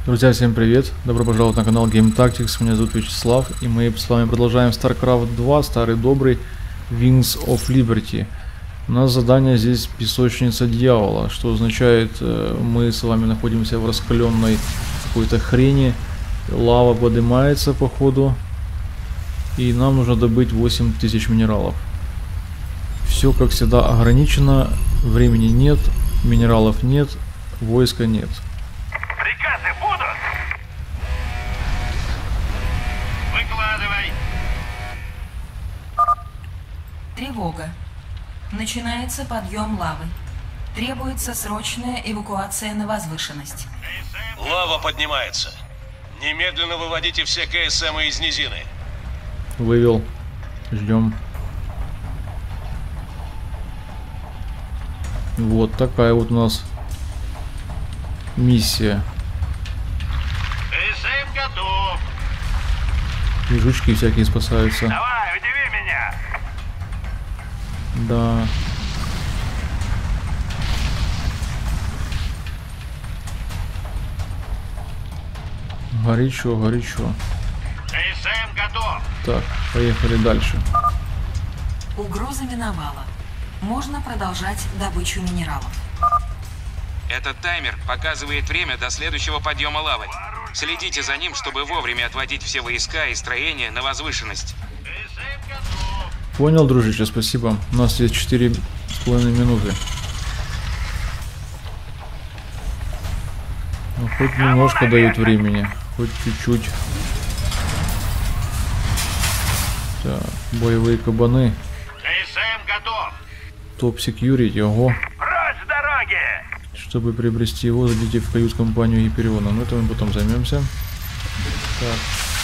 Друзья, всем привет! Добро пожаловать на канал Game Tactics, меня зовут Вячеслав, и мы с вами продолжаем StarCraft 2, старый добрый Wings of Liberty. У нас задание здесь Песочница Дьявола, что означает, мы с вами находимся в раскаленной какой-то хрени, лава поднимается по ходу, и нам нужно добыть 8000 минералов. Все, как всегда, ограничено, времени нет, минералов нет, войска нет. Приказы будут? Выкладывай. Тревога. Начинается подъем лавы. Требуется срочная эвакуация на возвышенность. Лава поднимается. Немедленно выводите все КСМ из низины. Вывел. Ждем. Вот такая вот у нас миссия. КСМ готов. И жучки всякие спасаются. Давай, удиви меня. Да. Горячо, горячо. КСМ готов. Так, поехали дальше. Угроза миновала. Можно продолжать добычу минералов. Этот таймер показывает время до следующего подъема лавы. Следите за ним, чтобы вовремя отводить все войска и строения на возвышенность. КСМ готов. Понял, дружище, спасибо. У нас есть 4,5 минуты. Ну, хоть немножко дают времени. Хоть чуть-чуть. Так, боевые кабаны. КСМ готов. Топ-секьюрити, ого. Прочь с дороги. Чтобы приобрести его, зайдите в кают-компанию Гипериона. Но это мы потом займемся. Так,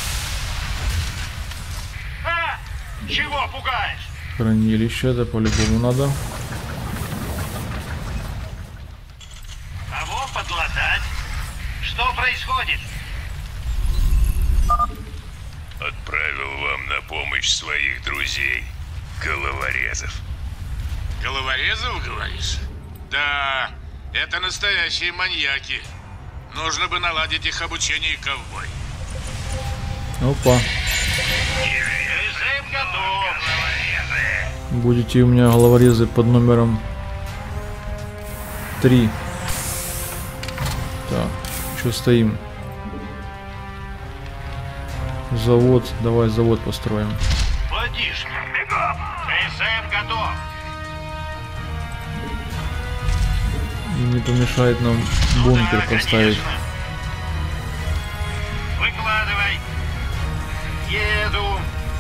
Чего пугаешь? хранилище, это по-любому надо. Кого подлатать? Что происходит? Отправил вам на помощь своих друзей, головорезов. Головорезов, говоришь? Да, это настоящие маньяки. Нужно бы наладить их обучение, ковбой. Опа. КСМ готов. Будете у меня головорезы под номером 3. Так, что стоим? Завод, давай завод построим. Водишь. Бегом. КСМ готов. И не помешает нам бункер поставить. Конечно. Выкладывай. Еду.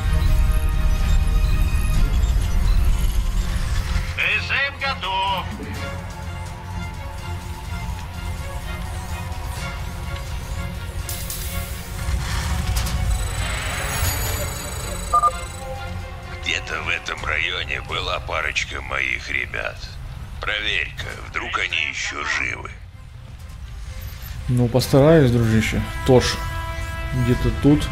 КСМ готов. Где-то в этом районе была парочка моих ребят. Проверь-ка, вдруг они еще живы. Ну, постараюсь, дружище. Тош. Где-то тут.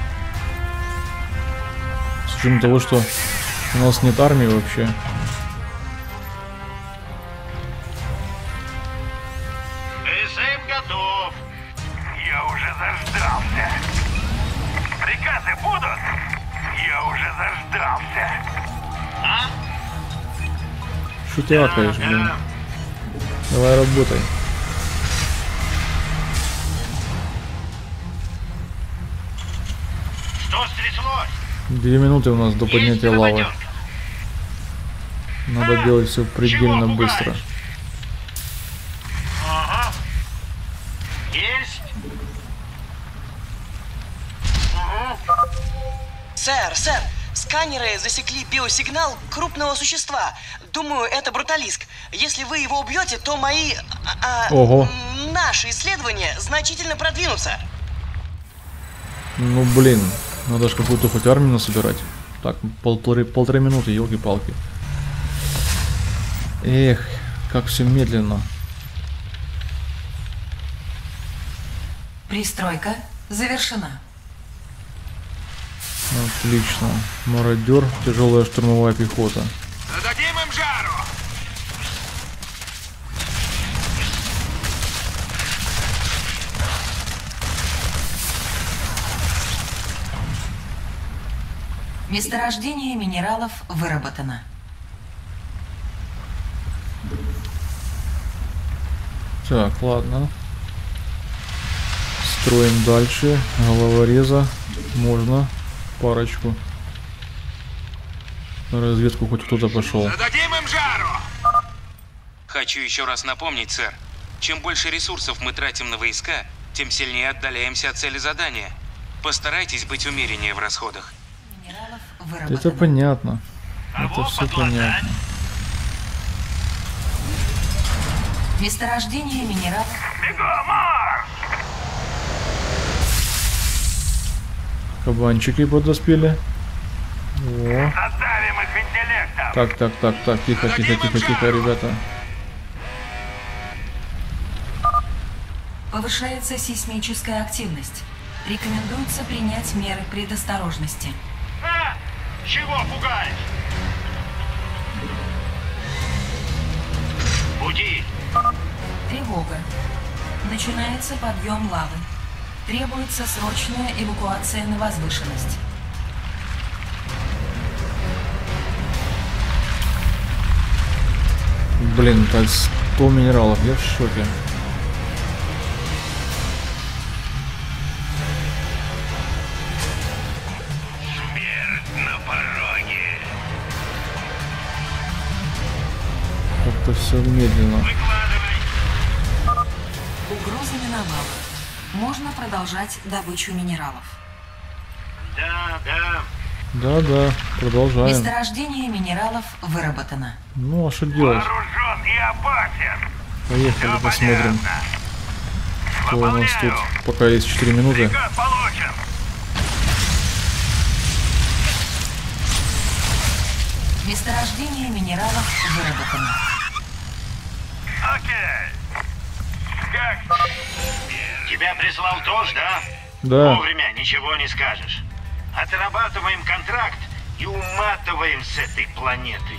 С учетом того, что у нас нет армии вообще. КСМ готов. Я уже заждался. Приказы будут? Я уже заждался. А? Что ты лакаешь, блин? Давай работай. Что стряслось? 2 минуты у нас до поднятия Есть лавы. наводёнка? Надо делать все предельно Чего быстро. пугаешь? Ага. Есть. Сэр, сканеры засекли биосигнал крупного существа. Думаю, это бруталиск. Если вы его убьете, то мои... Ого. Наши исследования значительно продвинутся. Ну, блин. Надо же какую-то хоть армию насобирать. Так, полторы минуты, елки-палки. Эх, как все медленно. Пристройка завершена. Отлично. Мародер, тяжелая штурмовая пехота. Дадим им жару! Месторождение минералов выработано. Так, ладно. Строим дальше. Головореза. Можно. Парочку. На разведку хоть кто-то пошел. Зададим им жару! Хочу еще раз напомнить, сэр. Чем больше ресурсов мы тратим на войска, тем сильнее отдаляемся от цели задания. Постарайтесь быть умереннее в расходах. Минералов Это выработано. понятно. Это Кого все подлатать? понятно. Месторождение минералов. Бегом, марш! Кабанчики подоспели. О. Задавим их интеллектом! Так. Тихо, ребята. Повышается сейсмическая активность. Рекомендуется принять меры предосторожности. А? Чего пугаешь? Буди! Тревога. Начинается подъем лавы. Требуется срочная эвакуация на возвышенность. Блин, так 100 минералов, я в шоке. Смерть на пороге! Как-то все медленно. Выкладывай! Угроза миновала. Можно продолжать добычу минералов. Да, Продолжаем. Месторождение минералов выработано. Ну, а что делать? вооружен и опасен! Поехали, Всё посмотрим, понятно. что у нас тут. Выполняю. Пока есть 4 минуты. Приказ получен! Месторождение минералов выработано. Окей! Как? Тебя прислал ТОС, да? Да. Вовремя ничего не скажешь. Отрабатываем контракт и уматываем с этой планеты.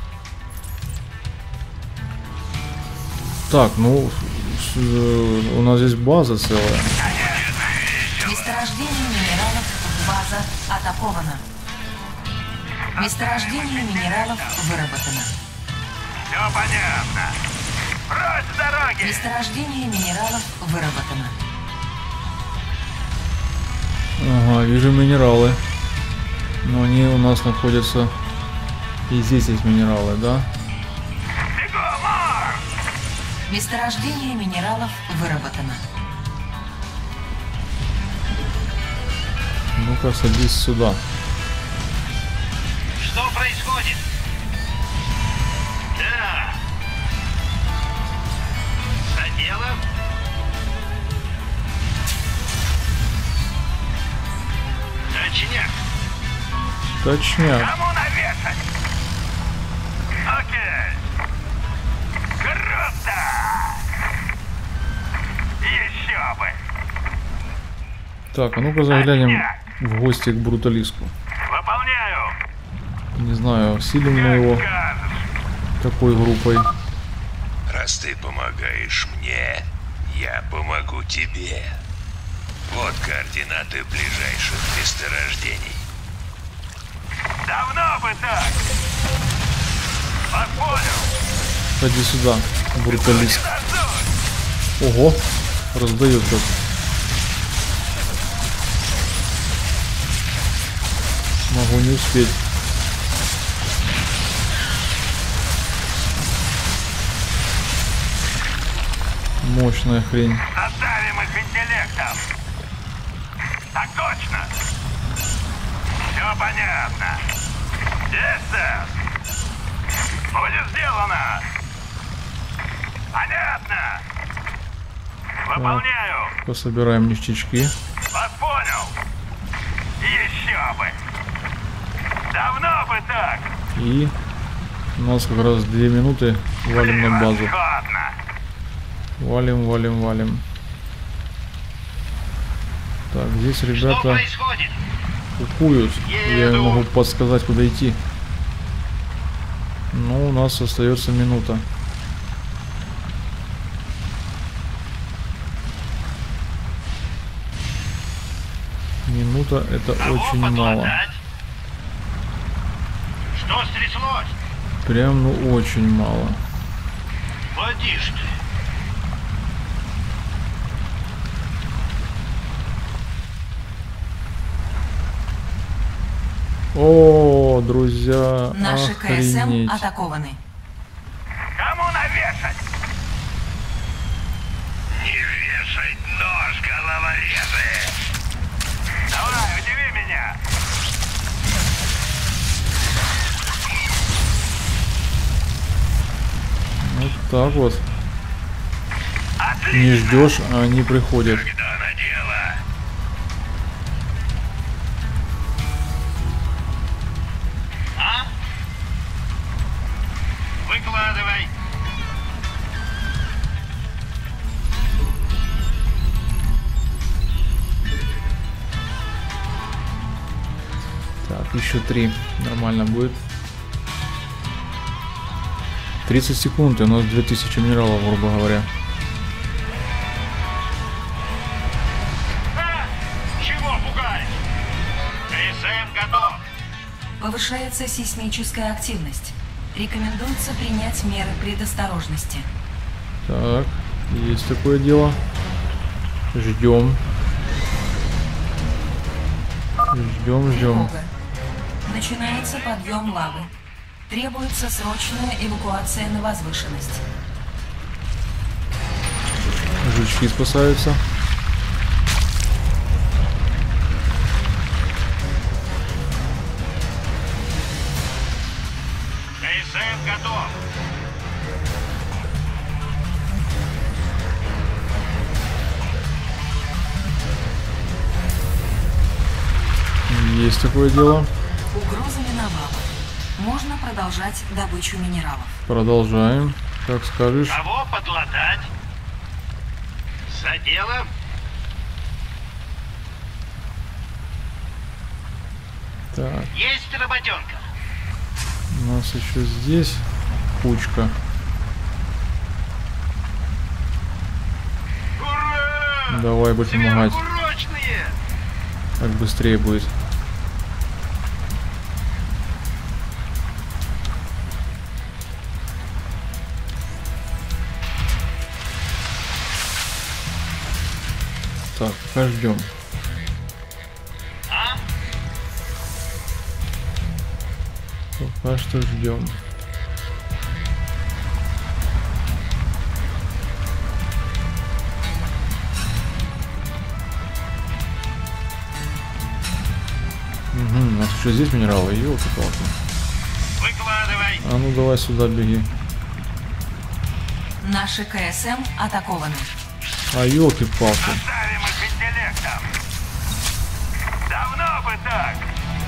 Так, ну, у нас здесь база целая. Месторождение минералов база атакована. Месторождение минералов выработано. Все понятно. Прочь с дороги! Месторождение минералов выработано. Ага, вижу минералы. Но они у нас находятся... И здесь есть минералы, да? Бегом, марш! Месторождение минералов выработано. Ну-ка, садись сюда. Что происходит? Да. За дело? Точняк. Точняк. Кому навешать? Окей. Круто! Еще бы! Так, а ну-ка заглянем в гости к бруталиску. Выполняю! Не знаю, силим мы его Скажешь. такой группой. Раз ты помогаешь мне, я помогу тебе. Вот координаты ближайших месторождений. Давно бы так! Вас понял! Ходи сюда, бруталист. Не дождусь! Ого, раздает как. Могу не успеть. Мощная хрень. Оставим их интеллектом! Так точно! Все понятно! Есть, сэр! Будет сделано! Понятно! Выполняю! Пособираем ништячки. Вас понял! Еще бы! Давно бы так! И у нас как раз 2 минуты. Валим на базу. Превосходно! Валим. Так, здесь Что ребята происходит? кукуют. Я не могу подсказать, куда идти. Но у нас остается минута. Минута — это Кого очень мало. подлатать? началось. Прям, ну, очень мало. Поди ж ты. О, друзья, Наши КСМ охренеть. атакованы. Кому навешать? Не вешай нож, головорезы! Давай, удиви меня! Вот так вот. Отлично! Не ждешь, а они приходят. Когда на дело? А? Выкладывай! Так, еще 3. Нормально будет. 30 секунд, и у нас 2000 минералов, грубо говоря. Чего пугать? КСМ готов! Повышается сейсмическая активность. Рекомендуется принять меры предосторожности. Так, есть такое дело. Ждем. Ждем. Тревога. Начинается подъем лавы. Требуется срочная эвакуация на возвышенность. Жучки спасаются. КСМ готов! Есть такое дело. Угроза миновала. Можно продолжать добычу минералов. Продолжаем. Как скажешь. Кого подлатать? За дело? Так, Есть работенка. у нас еще здесь кучка. Ура! Давай будь помогать. Сверхурочные! Так быстрее будет. Так, пока ждем. А? Пока что ждем. Угу, у нас еще здесь минералы, елки-палки. Выкладывай. А ну давай сюда беги. Наши КСМ атакованы. А елки-палки. Оставим их интеллектом. Давно бы так.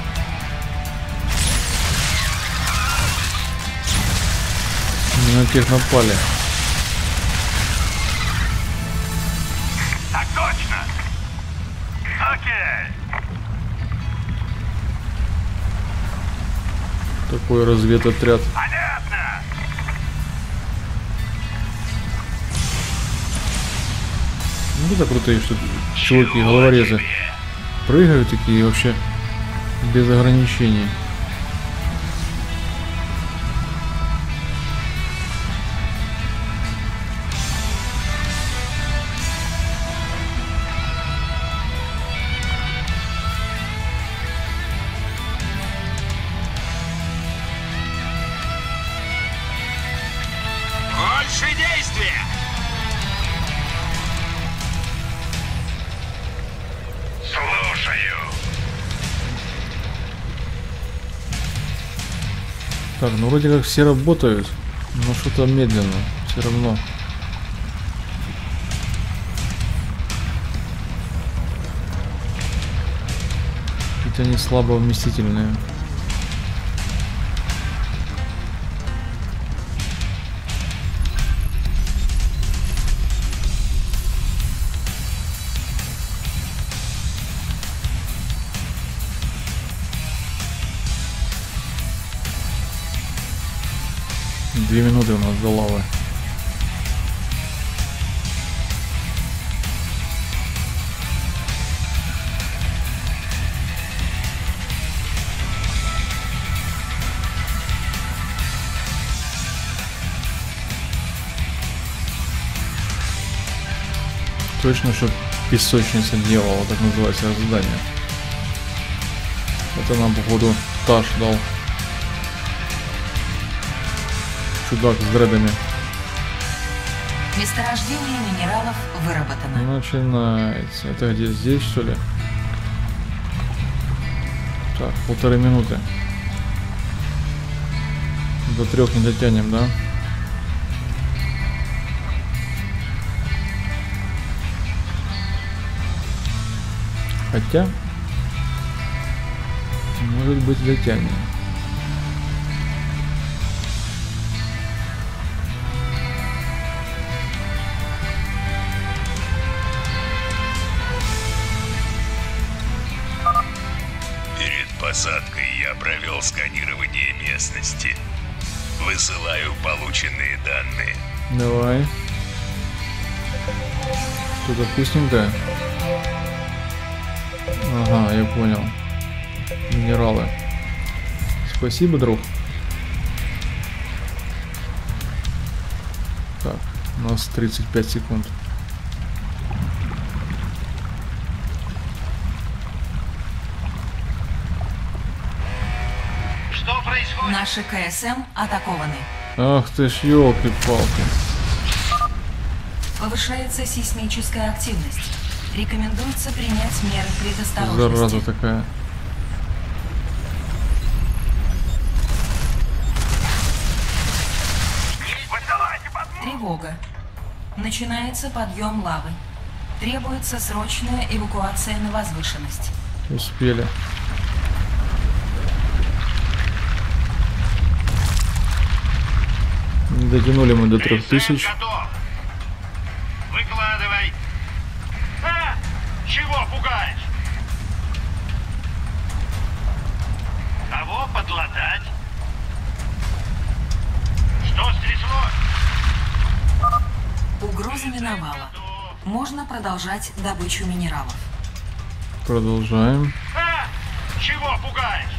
Не на тех напали. Так точно. Окей. Такой разведотряд. Понятно. Ну это крутые, что чуваки, головорезы. Прыгают такие вообще без ограничений. Больше действия! Слушаю. Так, ну вроде как все работают, но что-то медленно, все равно. Какие-то они слабо вместительные. Две минуты у нас до лавы. Точно, что песочница дьявола, так называется задание. Это нам, походу, Таш дал. Чудак с дредами. Месторождение минералов выработано. Начинается. Это где? Здесь, что ли? Так, 1,5 минуты. До 3 не дотянем, да? Хотя, может быть, дотянем. Перед посадкой я провел сканирование местности. Высылаю полученные данные. Давай. Что-то вкусненькое. Ага, я понял. Минералы. Спасибо, друг. Так, у нас 35 секунд. Что происходит? Наши КСМ атакованы. Ах ты ж, ёлки-палки. Повышается сейсмическая активность. Рекомендуется принять меры предосторожности. Зараза такая. Тревога. Начинается подъем лавы. Требуется срочная эвакуация на возвышенность. Успели. Не дотянули мы до 3000. Готов. Выкладывай. А! Чего пугаешь? Кого подлатать? Что стряслось? Угроза миновала. Можно продолжать добычу минералов. Продолжаем. А! Чего пугаешь?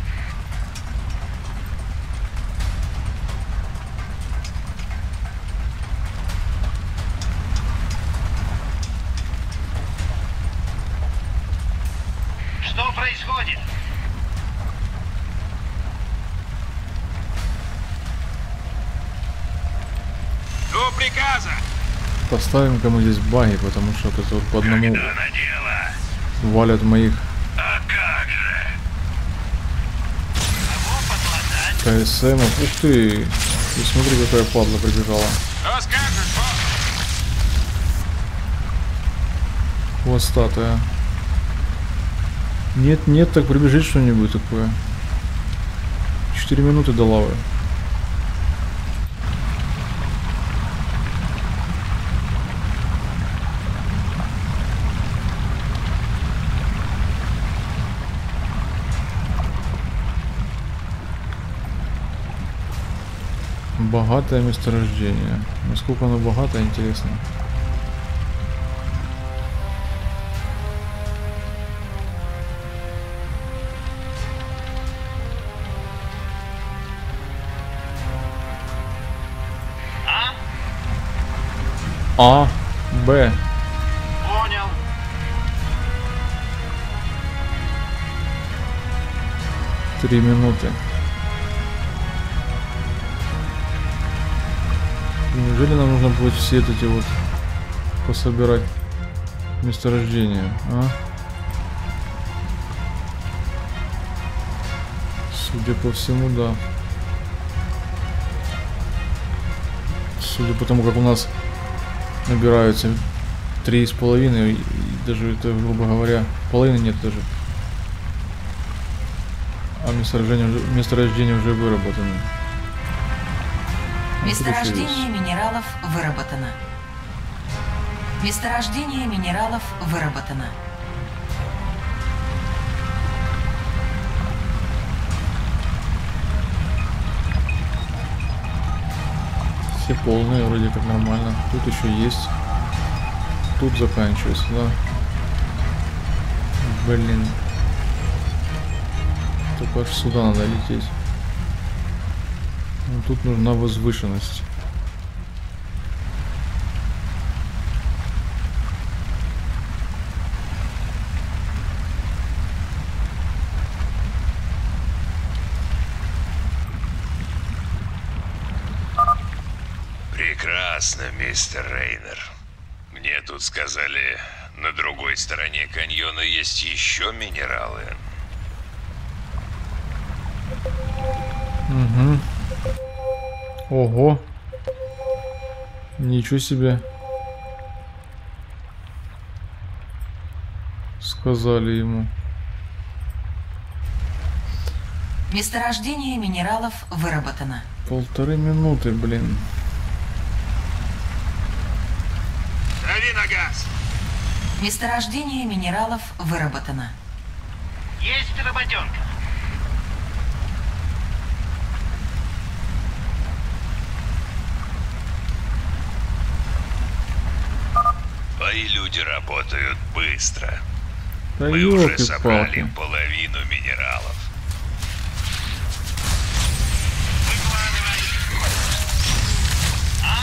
Что происходит? До приказа! Поставим-ка мы здесь баги, потому что это вот по одному валят моих КСМов. Ух ты! И смотри, какая падла прибежала. Что скажешь, босс? Хвостатая. Нет, так прибежит что-нибудь такое. 4 минуты до лавы. Богатое месторождение. Насколько оно богатое, интересно. А, Б. Понял. Три минуты. Неужели нам нужно будет все эти вот пособирать месторождения, а? Судя по всему, да. Судя по тому, как у нас набираются 3,5, и даже это, грубо говоря, половины нет даже. А месторождение уже выработано. Месторождение минералов выработано. Месторождение минералов выработано. Все полные, вроде как нормально. Тут еще есть. Тут заканчивается, да. Блин. Только аж сюда надо лететь. Но тут нужна возвышенность. Ясно, мистер Рейнер. Мне тут сказали, на другой стороне каньона есть еще минералы. Угу. Ого. Ничего себе. Сказали ему. Месторождение минералов выработано. 1,5 минуты, блин. Дави на газ. Месторождение минералов выработано. Есть работенка. Твои люди работают быстро. Да Мы уже собрали ёлки-палки. половину минералов. Выкладывай. А?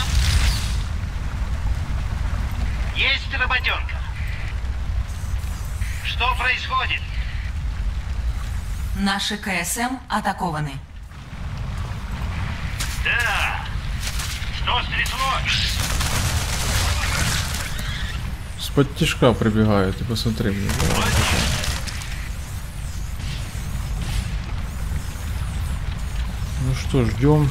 Есть работенка. Что происходит? Наши КСМ атакованы. Да. Что стряслось? С-под тишка прибегают, и посмотри мне. Ну что, ждем.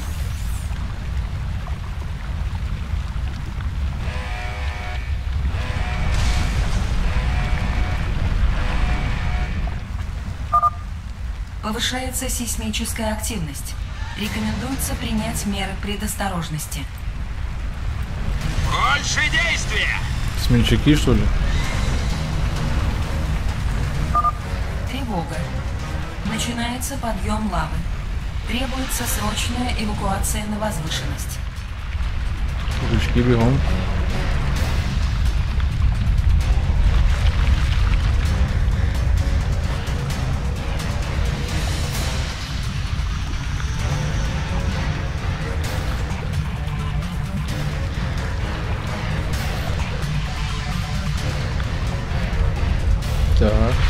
Повышается сейсмическая активность. Рекомендуется принять меры предосторожности. Больше действия! Смельчаки, что ли? Тревога. Начинается подъем лавы. Требуется срочная эвакуация на возвышенность. Ручки бегом. Так,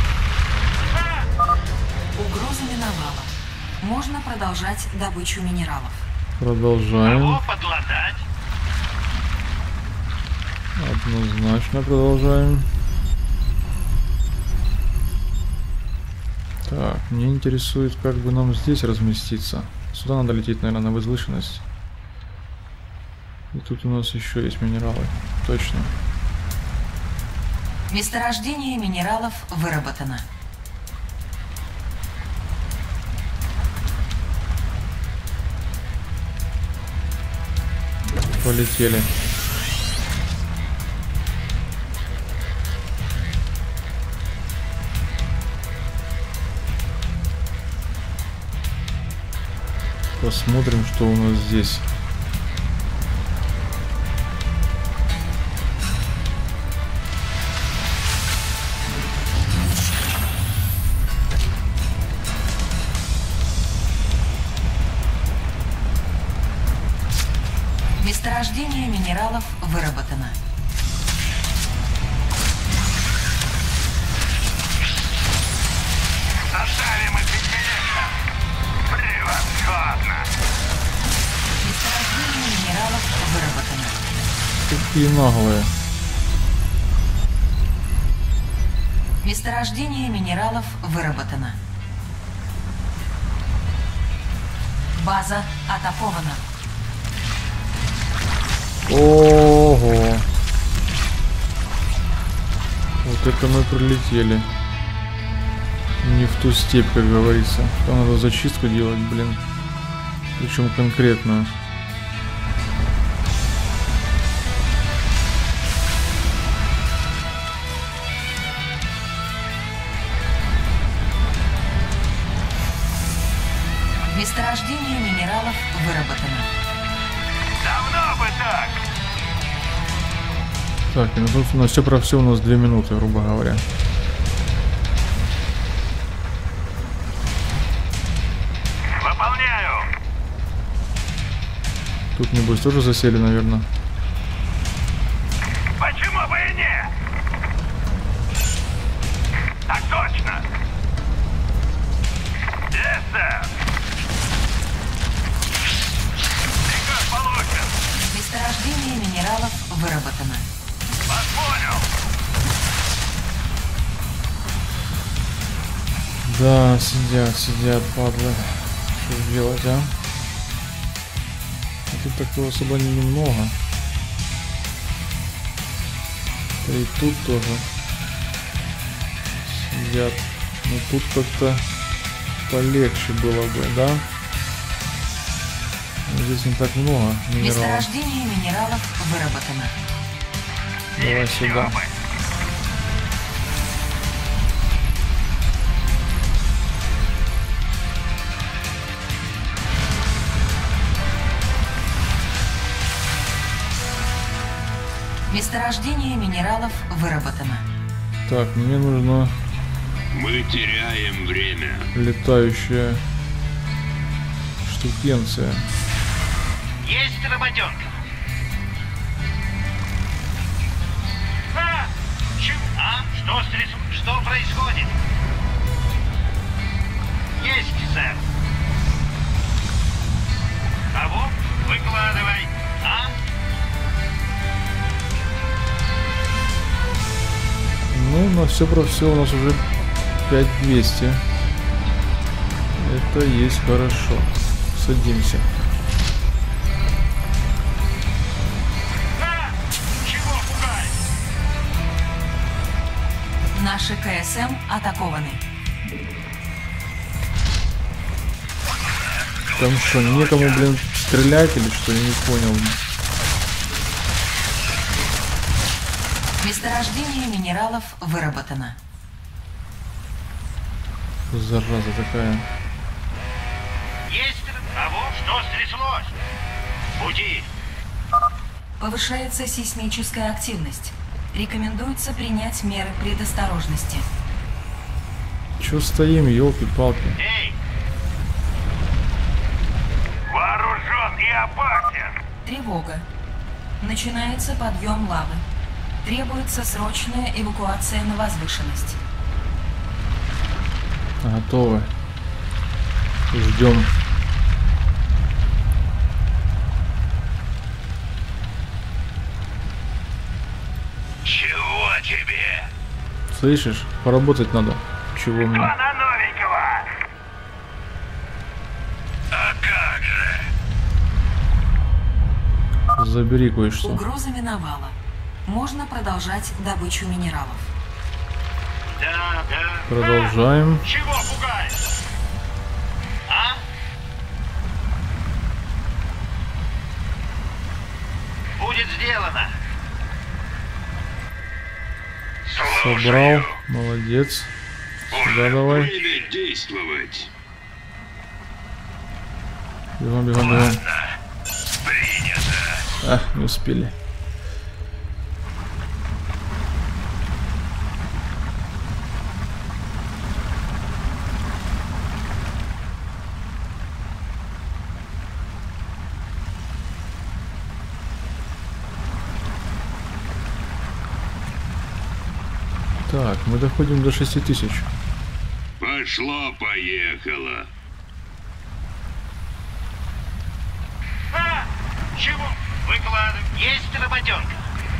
Угроза миновала. Можно продолжать добычу минералов. продолжаем. Кого подладать? Однозначно продолжаем. Так, мне интересует, как бы нам здесь разместиться. Сюда надо лететь, наверное, на возвышенность. И тут у нас еще есть минералы. Точно. Месторождение минералов выработано. Полетели. Посмотрим, что у нас здесь. Месторождение минералов выработано. Оставим их интересно. Превосходно. Месторождение минералов выработано. Какие наглые. Месторождение минералов выработано. База атакована. Ого. Вот это мы прилетели. Не в ту степь, как говорится. Там надо зачистку делать, блин. Причем конкретную. Месторождение минералов выработано. Давно бы так. Так, и ну тут на все про все у нас 2 минуты, грубо говоря. Выполняю. Тут, небось, тоже засели, наверное. Почему бы и нет? Так точно. Yes, sir. Приказ получен. Месторождение минералов Да, сидят, падлы. Что делать, а? А тут такого особо немного. Да и тут тоже сидят. Но тут как-то полегче было бы, да? Но здесь не так много минералов. Месторождение минералов выработано. Давай сюда. Месторождение минералов выработано. Так, мне нужно Мы теряем время. летающая штукенция. Есть работенка. Что происходит? Есть, сэр. Кого? Выкладывай. А? Ну, на все про все у нас уже 5200. Это есть хорошо. Садимся. Чего пугать? Наши КСМ атакованы. Там что, некому, блин, стрелять или что? Я не понял. Месторождение минералов выработано. Зараза такая. Есть. Кого? Что стряслось? Пути. Повышается сейсмическая активность. Рекомендуется принять меры предосторожности. Чё стоим, елки-палки? Эй! Вооружен и опасен. Тревога. Начинается подъем лавы. Требуется срочная эвакуация на возвышенность. Готовы. Ждем. Чего тебе? Слышишь? Поработать надо. Чего мне? На новенького. А как же? Забери кое-что. Угроза миновала. Можно продолжать добычу минералов. Да. Продолжаем. Чего пугаешь? А? Будет сделано. Собрал. Молодец. Сюда давай. Время действовать. Бегом. Принято. А, не успели. Так, мы доходим до 6000. Пошло-поехало. Чего? Выкладывай. Есть работенка.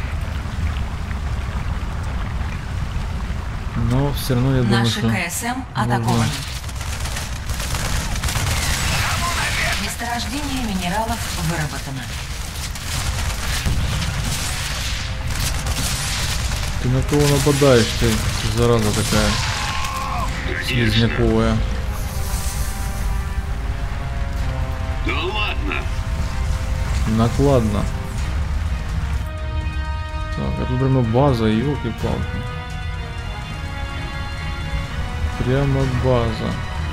Но все равно я думаю, Наши что КСМ атакованы. Месторождение минералов выработано. ты на кого нападаешь, ты зараза такая слизняковая. Да ладно. Накладно. Так, это прямо база, елки-палки. Прямо база.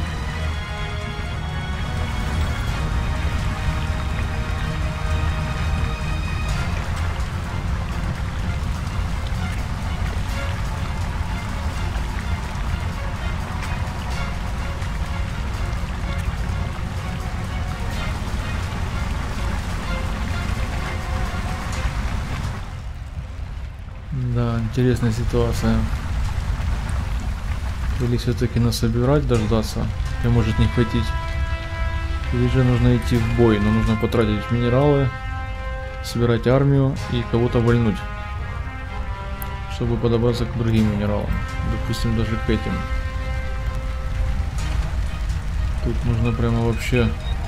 Да, интересная ситуация. Или все-таки насобирать, дождаться, и может не хватить. Или же нужно идти в бой, но нужно потратить минералы, собирать армию и кого-то вальнуть, чтобы подобраться к другим минералам. Допустим, даже к этим. Тут нужно прямо вообще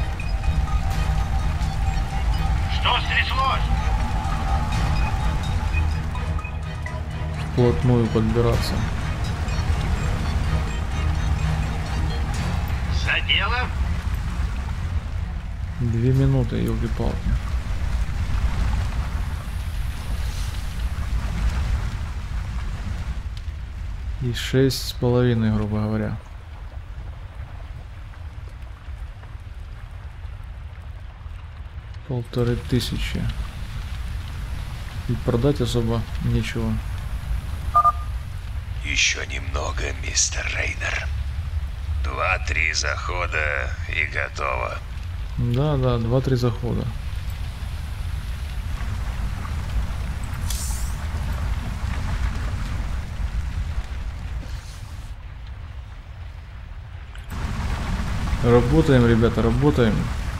Что стряслось? вплотную подбираться. Задело? 2 минуты, елки-палки. И 6,5, грубо говоря. Полторы тысячи. И продать особо нечего. Еще немного, мистер Рейнер. 2-3 захода и готово. Да, 2-3 захода. Работаем, ребята, работаем.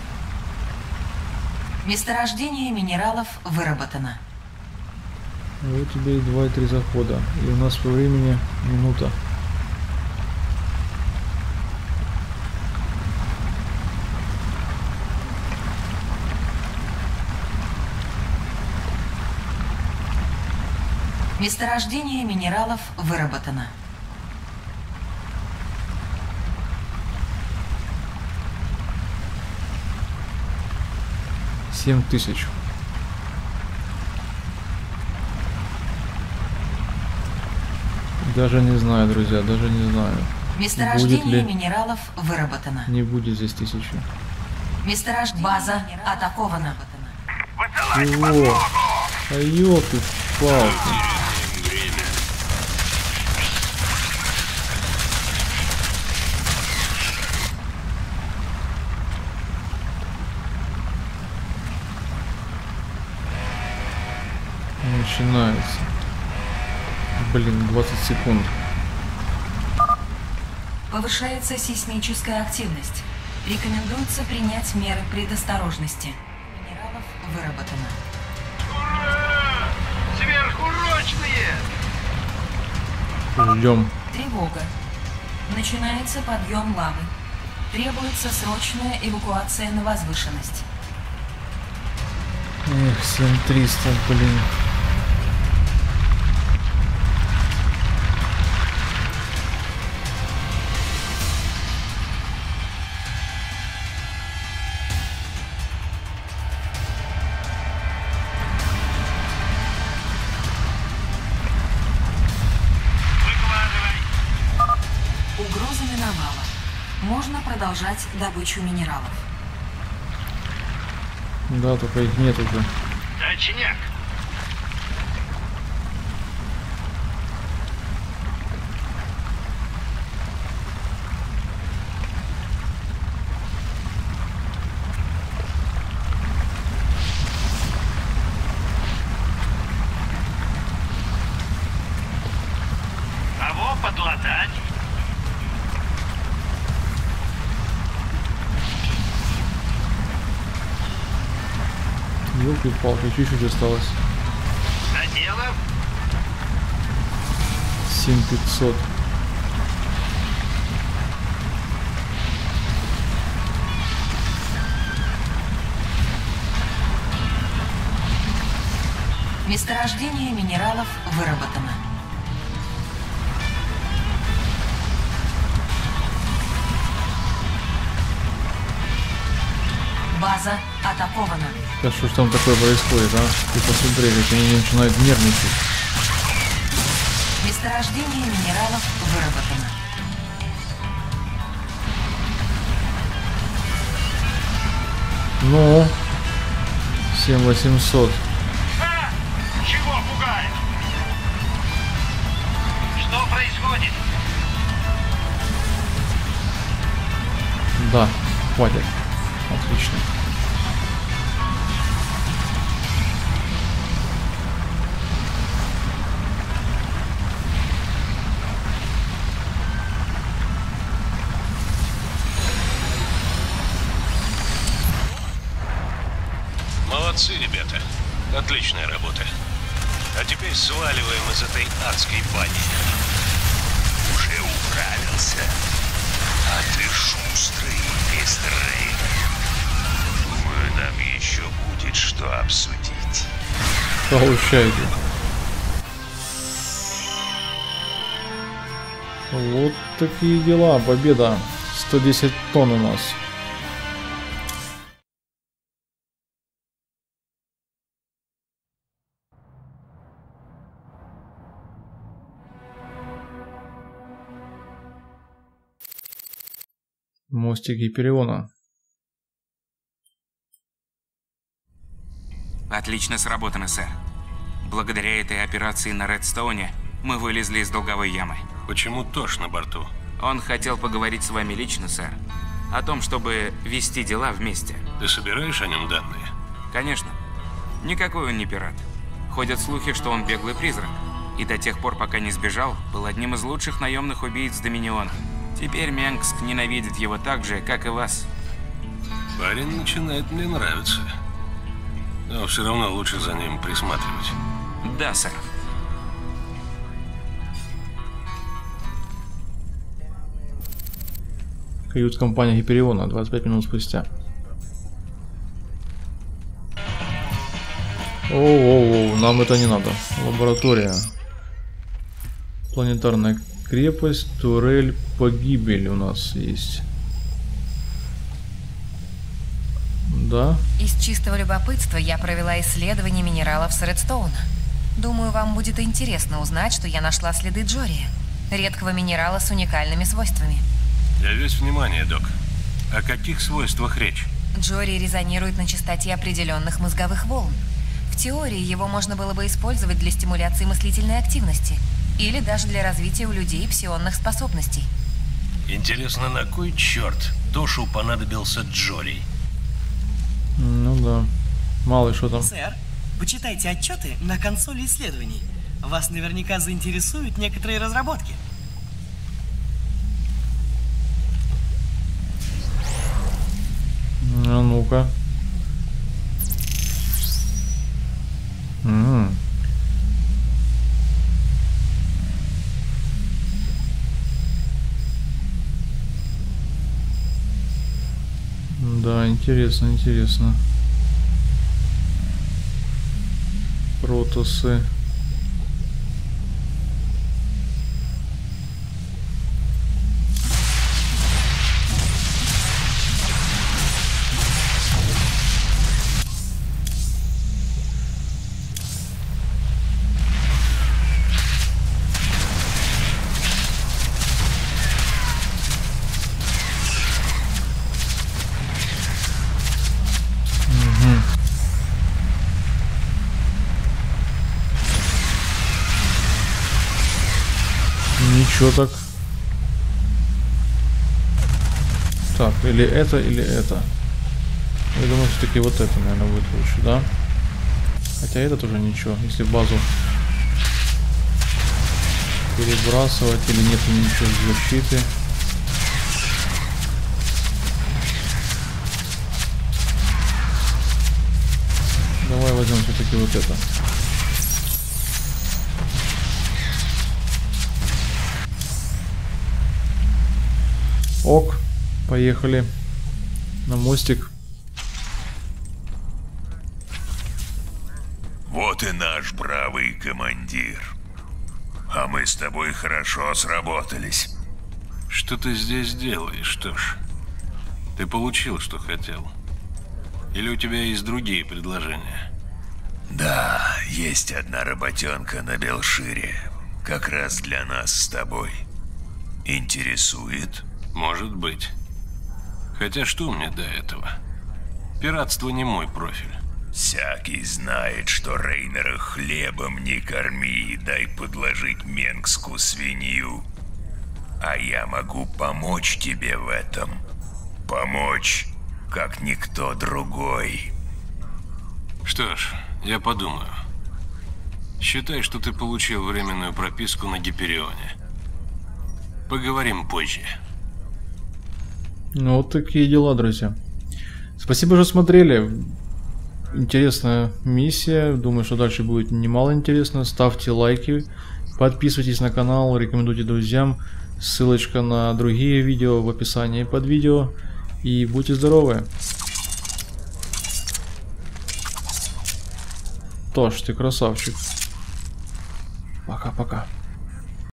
Месторождение минералов выработано. Вот тебе и 2-3 захода. И у нас по времени минута. Месторождение минералов выработано. — 7000. Даже не знаю, друзья, даже не знаю. Месторождение минералов выработано. Не будет здесь 1000. База атакована. Чего? А ёлки-палки. Начинается. Блин, 20 секунд. Повышается сейсмическая активность. Рекомендуется принять меры предосторожности. Минералов выработано. Ура! Сверхурочные! Ждем. Тревога. Начинается подъем лавы. Требуется срочная эвакуация на возвышенность. Эх, 7300, блин. Угроза миновала. Можно продолжать добычу минералов. Да, только их нет уже. Точняк. Кого подлатать? Ёлки-палки, чуть-чуть осталось. Задело? 7500. Месторождение минералов выработано. База атакована. Да что ж там такое происходит, а? Ты посмотри, как они начинают нервничать. Месторождение минералов выработано. Ну, 7800. А! Чего пугаешь? Что происходит? Да, хватит. Отлично. Молодцы, ребята. Отличная работа. А теперь сваливаем из этой адской бани. Уже управился. А ты шустрый. Получайте. Вот такие дела. Победа. 110 тонн у нас. Мостик Гипериона. Отлично сработано, сэр. Благодаря этой операции на Редстоуне мы вылезли из долговой ямы. Почему Тош на борту? Он хотел поговорить с вами лично, сэр. О том, чтобы вести дела вместе. Ты собираешь о нем данные? Конечно. Никакой он не пират. Ходят слухи, что он беглый призрак. И до тех пор, пока не сбежал, был одним из лучших наемных убийц Доминиона. Теперь Менгск ненавидит его так же, как и вас. Парень начинает мне нравиться. Но все равно лучше за ним присматривать. Да, сэр. Кают-компания Гипериона, 25 минут спустя. Оу, нам это не надо. Лаборатория. Планетарная крепость, турель, погибель у нас есть. Да? Из чистого любопытства я провела исследование минералов с Редстоуна. Думаю, вам будет интересно узнать, что я нашла следы Джория, редкого минерала с уникальными свойствами. Я весь внимание, док. О каких свойствах речь? Джорий резонирует на частоте определенных мозговых волн. В теории его можно было бы использовать для стимуляции мыслительной активности или даже для развития у людей псионных способностей. Интересно, на кой черт Тошу понадобился Джорий? Ну да. Мало ли что там. Сэр, почитайте отчеты на консоли исследований. Вас наверняка заинтересуют некоторые разработки. А ну-ка. Да, интересно, интересно. Протосы. Ничего так. Так, или это, или это. Я думаю, все-таки вот это, наверное, будет лучше, да? Хотя это тоже ничего, если базу перебрасывать или нет ничего защиты. Давай возьмем все-таки вот это. Ок, поехали на мостик. Вот и наш бравый командир. А мы с тобой хорошо сработались. Что ты здесь делаешь, Тош? Ты получил, что хотел? Или у тебя есть другие предложения? Да, есть одна работенка на Белшире. Как раз для нас с тобой. Интересует? Может быть. Хотя что мне до этого? Пиратство не мой профиль. Всякий знает, что Рейнера хлебом не корми, дай подложить менгску свинью. А я могу помочь тебе в этом. Помочь, как никто другой. Что ж, я подумаю. Считай, что ты получил временную прописку на Гиперионе. Поговорим позже. Ну, вот такие дела, друзья. Спасибо, что смотрели. Интересная миссия. Думаю, что дальше будет немало интересно. Ставьте лайки, подписывайтесь на канал, рекомендуйте друзьям. Ссылочка на другие видео в описании под видео. И будьте здоровы! Тож, ты красавчик. Пока-пока.